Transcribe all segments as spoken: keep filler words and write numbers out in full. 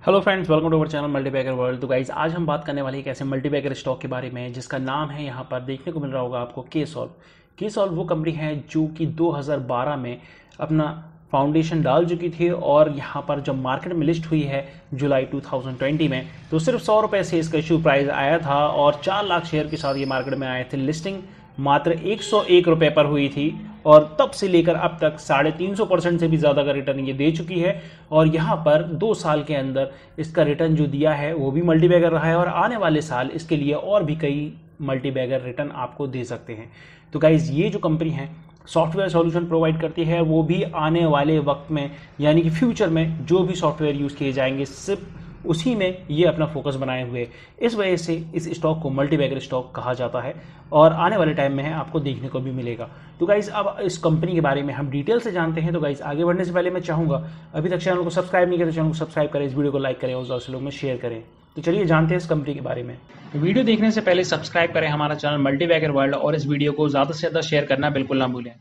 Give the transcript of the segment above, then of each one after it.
Hello friends, welcome to our channel multibagger world. तो guys आज हम बात करने वाले एक ऐसे मल्टीबैगर स्टॉक के बारे में जिसका नाम है यहाँ पर देखने को मिल रहा होगा आपको के सॉल्व। के सॉल्व वो कंपनी है जो कि दो हज़ार बारह में अपना फाउंडेशन डाल चुकी थी और यहाँ पर जब मार्केट में लिस्ट हुई है जुलाई दो हज़ार बीस में तो सिर्फ सौ रुपये से इसका इशू प्राइस आया था और चार लाख शेयर के साथ ये मार्केट में आए थे। लिस्टिंग मात्र एक सौ एक रुपये पर हुई थी और तब से लेकर अब तक साढ़े तीन सौ परसेंट से भी ज़्यादा का रिटर्न ये दे चुकी है। और यहाँ पर दो साल के अंदर इसका रिटर्न जो दिया है वो भी मल्टीबैगर रहा है और आने वाले साल इसके लिए और भी कई मल्टीबैगर रिटर्न आपको दे सकते हैं। तो गाइज ये जो कंपनी है सॉफ्टवेयर सॉल्यूशन प्रोवाइड करती है, वो भी आने वाले वक्त में यानी कि फ्यूचर में जो भी सॉफ्टवेयर यूज़ किए जाएंगे सिर्फ उसी में ये अपना फोकस बनाए हुए, इस वजह से इस स्टॉक को मल्टीबैगर स्टॉक कहा जाता है और आने वाले टाइम में है आपको देखने को भी मिलेगा। तो गाइज अब इस कंपनी के बारे में हम डिटेल से जानते हैं। तो गाइज आगे बढ़ने से पहले मैं चाहूँगा अभी तक चैनल को सब्सक्राइब नहीं किया तो चैनल को सब्सक्राइब करें, इस वीडियो को लाइक करें और ज़्यादा से लोग में शेयर करें। तो चलिए जानते हैं इस कंपनी के बारे में। वीडियो देखने से पहले सब्सक्राइब करें हमारा चैनल मल्टीबैगर वर्ल्ड और इस वीडियो को ज़्यादा से ज़्यादा शेयर करना बिल्कुल ना भूलें।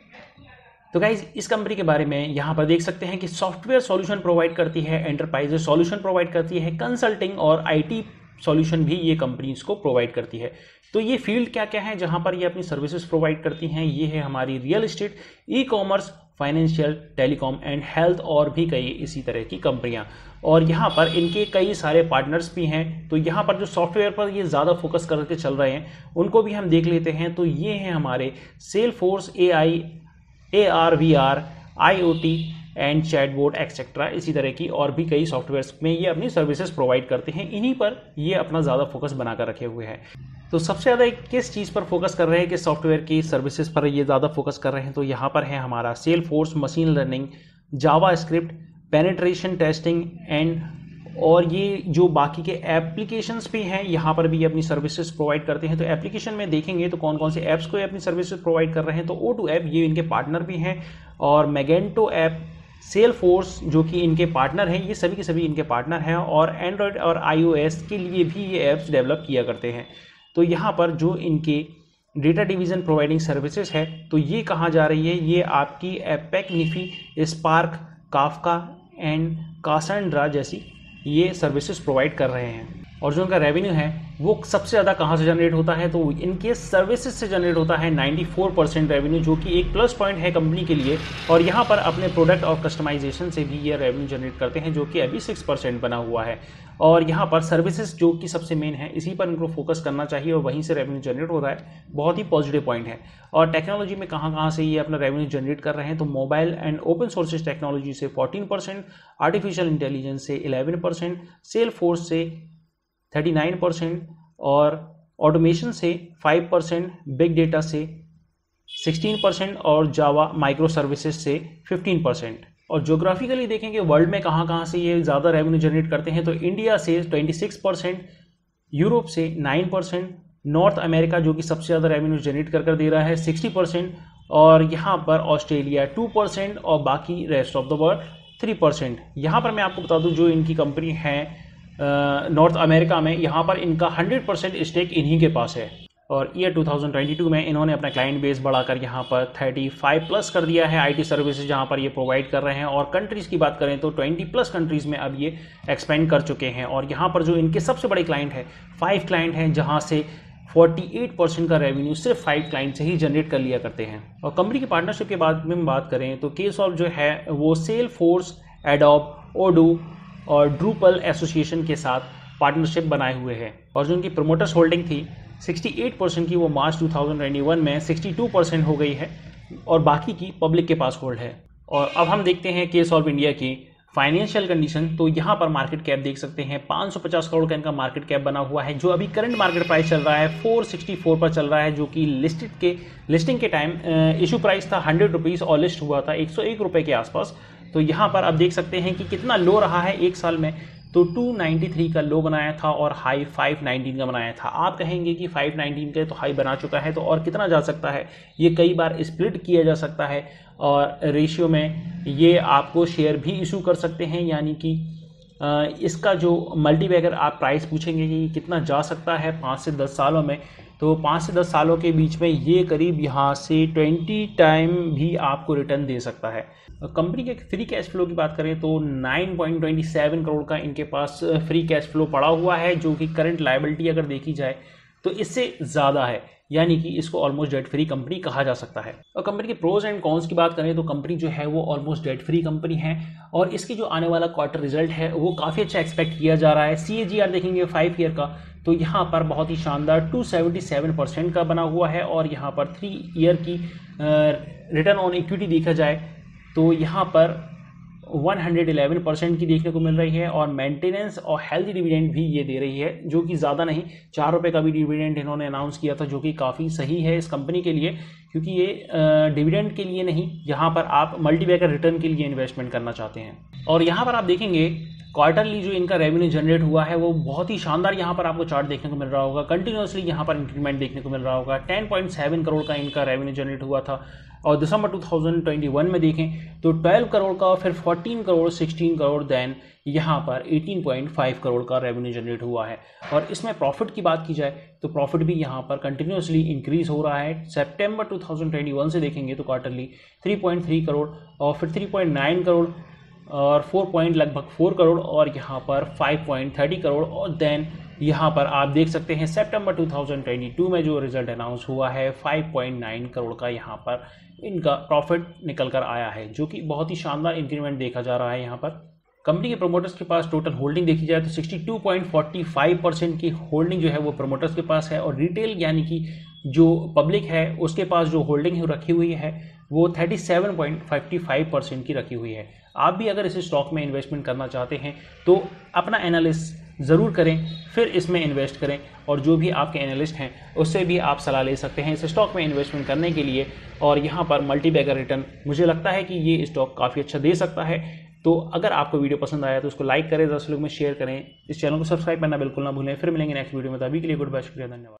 तो गाइज इस कंपनी के बारे में यहाँ पर देख सकते हैं कि सॉफ्टवेयर सॉल्यूशन प्रोवाइड करती है, एंटरप्राइजेज सॉल्यूशन प्रोवाइड करती है, कंसल्टिंग और आईटी सॉल्यूशन भी ये कंपनी इसको प्रोवाइड करती है। तो ये फील्ड क्या क्या है जहाँ पर ये अपनी सर्विसेज प्रोवाइड करती हैं, ये है हमारी real estate, e commerce, financial, telecom and health और भी कई इसी तरह की कंपनियाँ। और यहाँ पर इनके कई सारे पार्टनर्स भी हैं। तो यहाँ पर जो सॉफ्टवेयर पर ये ज़्यादा फोकस करके चल रहे हैं उनको भी हम देख लेते हैं। तो ये हैं हमारे Salesforce, A I, A R, V R, I O T and chatbot etcetera, इसी तरह की और भी कई सॉफ्टवेयर्स में ये अपनी सर्विसेज प्रोवाइड करते हैं। इन्हीं पर ये अपना ज़्यादा फोकस बनाकर रखे हुए हैं। तो सबसे ज़्यादा किस चीज़ पर फोकस कर रहे हैं, किस सॉफ्टवेयर की सर्विसेज पर ये ज़्यादा फोकस कर रहे हैं, तो यहाँ पर है हमारा Salesforce, machine learning, JavaScript, penetration testing and और ये जो बाकी के एप्लीकेशंस भी हैं यहाँ पर भी अपनी सर्विसेज प्रोवाइड करते हैं। तो एप्लीकेशन में देखेंगे तो कौन कौन से ऐप्स को अपनी सर्विसेज प्रोवाइड कर रहे हैं। तो ओ टू ऐप ये इनके पार्टनर भी हैं और मैगेंटो ऐप, सेलफोर्स जो कि इनके पार्टनर हैं, ये सभी के सभी इनके पार्टनर हैं और एंड्रॉयड और आईओएस के लिए भी ये ऐप्स डेवलप किया करते हैं। तो यहाँ पर जो इनके डेटा डिवीज़न प्रोवाइडिंग सर्विसेज है तो ये कहाँ जा रही है, ये आपकी Apache, NiFi, Spark, Kafka and Cassandra जैसी ये सर्विसेज प्रोवाइड कर रहे हैं। और जो उनका रेवेन्यू है वो सबसे ज़्यादा कहाँ से जनरेट होता है, तो इनके सर्विसेज से जनरेट होता है चौरानवे परसेंट रेवेन्यू, जो कि एक प्लस पॉइंट है कंपनी के लिए। और यहाँ पर अपने प्रोडक्ट और कस्टमाइजेशन से भी ये रेवेन्यू जनरेट करते हैं, जो कि अभी छह परसेंट बना हुआ है। और यहाँ पर सर्विसेज जो कि सबसे मेन है, इसी पर इनको फोकस करना चाहिए और वहीं से रेवेन्यू जनरेट होता है, बहुत ही पॉजिटिव पॉइंट है। और टेक्नोलॉजी में कहाँ कहाँ से ये अपना रेवेन्यू जनरेट कर रहे हैं, तो mobile and open sources technology से चौदह परसेंट, आर्टिफिशियल इंटेलिजेंस से ग्यारह परसेंट, सेलफोर्स से उनतालीस परसेंट और ऑटोमेशन से पाँच परसेंट, बिग डेटा से सोलह परसेंट और जावा माइक्रो सर्विसेज से पंद्रह परसेंट। और ज्योग्राफिकली देखेंगे वर्ल्ड में कहाँ कहाँ से ये ज़्यादा रेवेन्यू जनरेट करते हैं, तो इंडिया से छब्बीस परसेंट, यूरोप से नौ परसेंट, नॉर्थ अमेरिका जो कि सबसे ज़्यादा रेवेन्यू जनरेट कर कर दे रहा है साठ परसेंट, और यहाँ पर ऑस्ट्रेलिया दो परसेंट और बाकी रेस्ट ऑफ द वर्ल्ड तीन परसेंट। यहाँ पर मैं आपको बता दूँ जो इनकी कंपनी है नॉर्थ अमेरिका में, यहाँ पर इनका सौ परसेंट स्टेक इन्हीं के पास है। और ईयर दो हज़ार बाईस में इन्होंने अपना क्लाइंट बेस बढ़ाकर यहाँ पर पैंतीस प्लस कर दिया है आईटी सर्विसेज जहाँ पर ये प्रोवाइड कर रहे हैं। और कंट्रीज़ की बात करें तो बीस प्लस कंट्रीज़ में अब ये एक्सपेंड कर चुके हैं। और यहाँ पर जो इनके सबसे बड़े क्लाइंट हैं, फाइव क्लाइंट हैं, जहाँ से अड़तालीस परसेंट का रेवेन्यू सिर्फ फाइव क्लाइंट से ही जनरेट कर लिया करते हैं। और कंपनी की पार्टनरशिप के बाद में बात करें तो के सॉल्व जो है वो सेलफोर्स, एडोब, ओडू और ड्रूपल एसोसिएशन के साथ पार्टनरशिप बनाए हुए हैं। और जो उनकी प्रोमोटर्स होल्डिंग थी अड़सठ परसेंट की, वो मार्च दो हज़ार इक्कीस में बासठ परसेंट हो गई है और बाकी की पब्लिक के पास होल्ड है। और अब हम देखते हैं के सॉल्व इंडिया की फाइनेंशियल कंडीशन। तो यहाँ पर मार्केट कैप देख सकते हैं, पाँच सौ पचास करोड़ का इनका मार्केट कैप बना हुआ है, जो अभी करंट मार्केट प्राइस चल रहा है चार सौ चौंसठ पर चल रहा है, जो कि लिस्टेड के लिस्टिंग के टाइम इशू प्राइस था हंड्रेड रुपीज़ और लिस्ट हुआ था एक सौ एक रुपये के आसपास। तो यहाँ पर आप देख सकते हैं कि कितना लो रहा है एक साल में, तो दो सौ तिरानवे का लो बनाया था और हाई पाँच सौ उन्नीस का बनाया था। आप कहेंगे कि पाँच सौ उन्नीस का तो हाई बना चुका है, तो और कितना जा सकता है, ये कई बार स्प्लिट किया जा सकता है और रेशियो में ये आपको शेयर भी इशू कर सकते हैं। यानी कि इसका जो मल्टीबैगर आप प्राइस पूछेंगे कि कितना जा सकता है पाँच से दस सालों में, तो पाँच से दस सालों के बीच में ये करीब यहाँ से ट्वेंटी टाइम भी आपको रिटर्न दे सकता है। कंपनी के फ्री कैश फ्लो की बात करें तो nine point two seven crore का इनके पास फ्री कैश फ्लो पड़ा हुआ है, जो कि करंट लायबिलिटी अगर देखी जाए तो इससे ज़्यादा है, यानी कि इसको ऑलमोस्ट डेट फ्री कंपनी कहा जा सकता है। और कंपनी के प्रोज एंड कॉन्स की बात करें तो कंपनी जो है वो ऑलमोस्ट डेट फ्री कंपनी है और इसकी जो आने वाला क्वार्टर रिजल्ट है वो काफ़ी अच्छा एक्सपेक्ट किया जा रहा है। सी ए जी आर देखेंगे फाइव ईयर का तो यहाँ पर बहुत ही शानदार टू सेवेंटी सेवन परसेंट का बना हुआ है और यहाँ पर थ्री ईयर की रिटर्न ऑन इक्विटी देखा जाए तो यहाँ पर वन हंड्रेड इलेवन परसेंट की देखने को मिल रही है और मेंटेनेंस और हेल्दी डिविडेंड भी ये दे रही है, जो कि ज़्यादा नहीं, चार रुपये का भी डिविडेंड इन्होंने अनाउंस किया था, जो कि काफ़ी सही है इस कंपनी के लिए, क्योंकि ये डिविडेंड के लिए नहीं, यहाँ पर आप मल्टीबैगर रिटर्न के लिए इन्वेस्टमेंट करना चाहते हैं। और यहाँ पर आप देखेंगे क्वार्टरली जो इनका रेवेन्यू जनरेट हुआ है वो बहुत ही शानदार यहाँ पर आपको चार्ट देखने को मिल रहा होगा, कंटिन्यूसली यहाँ पर इंक्रीमेंट देखने को मिल रहा होगा। टेन पॉइंट सेवन करोड़ का इनका रेवेन्यू जनरेट हुआ था और दिसंबर टू थाउजेंड ट्वेंटी वन में देखें तो ट्वेल्व करोड़ का, फिर fourteen crore, sixteen crore, then यहाँ पर एटीन पॉइंट फाइव करोड़ का रेवेन्यू जनरेट हुआ है। और इसमें प्रॉफिट की बात की जाए तो प्रॉफिट भी यहाँ पर कंटिन्यूसली इंक्रीज हो रहा है। सितंबर टू थाउजेंड ट्वेंटी वन से देखेंगे तो quarterly three point three crore और फिर थ्री पॉइंट नाइन करोड़ और फोर पॉइंट लगभग फोर करोड़ और यहाँ पर फाइव पॉइंट थर्टी करोड़ और देन यहाँ पर आप देख सकते हैं सितंबर टू थाउजेंड ट्वेंटी टू में जो रिजल्ट अनाउंस हुआ है फाइव पॉइंट नाइन करोड़ का यहाँ पर इनका प्रॉफिट निकल कर आया है, जो कि बहुत ही शानदार इंक्रीमेंट देखा जा रहा है। यहाँ पर कंपनी के प्रोमोटर्स के पास टोटल होल्डिंग देखी जाए तो sixty two point four five percent की होल्डिंग जो है वो प्रोमोटर्स के पास है और रिटेल यानी कि जो पब्लिक है उसके पास जो होल्डिंग है रखी हुई है वो thirty seven point five five percent की रखी हुई है। आप भी अगर इस स्टॉक में इन्वेस्टमेंट करना चाहते हैं तो अपना एनालिसिस ज़रूर करें, फिर इसमें इन्वेस्ट करें और जो भी आपके एनालिस्ट हैं उससे भी आप सलाह ले सकते हैं इस स्टॉक में इन्वेस्टमेंट करने के लिए। और यहाँ पर मल्टीबैगर रिटर्न मुझे लगता है कि ये स्टॉक काफ़ी अच्छा दे सकता है। तो अगर आपको वीडियो पसंद आया तो उसको लाइक करें, दस लोग में शेयर करें, इस चैनल को सब्सक्राइब करना बिल्कुल ना भूलें। फिर मिलेंगे नेक्स्ट वीडियो में, तभी के लिए गुड बाय, शुक्रिया, धन्यवाद।